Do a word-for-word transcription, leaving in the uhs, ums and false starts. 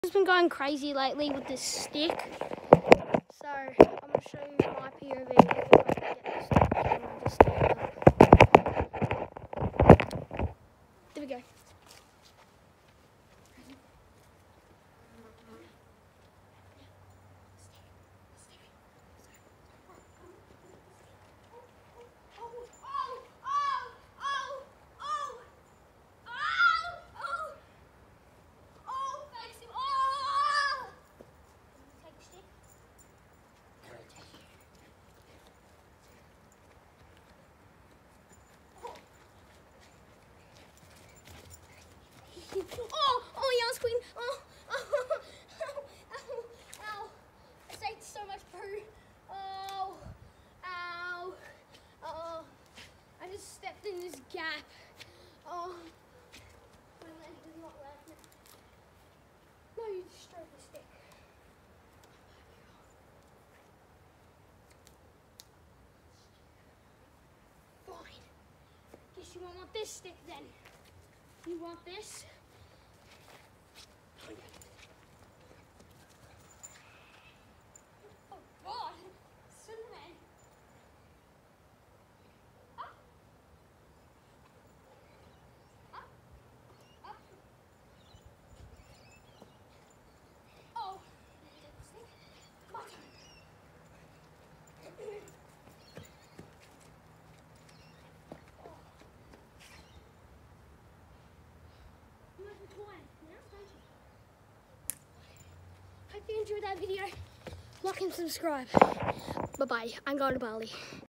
I've been going crazy lately with this stick, so I'm going to show you my P O V if I can get this camera to stand up. There we go. Oh, oh, yes, Queen. Oh, oh, ow, ow, ow. I saved so much poo. Oh, ow. Oh, I just stepped in this gap. Oh, my leg does not let me. No, you destroyed the stick. Fine. Guess you won't want this stick then. You want this? Oh God, Superman. Up. Up. Up. Oh, my turn. Hope you enjoyed that video. Like and subscribe. Bye bye. I'm going to Bali.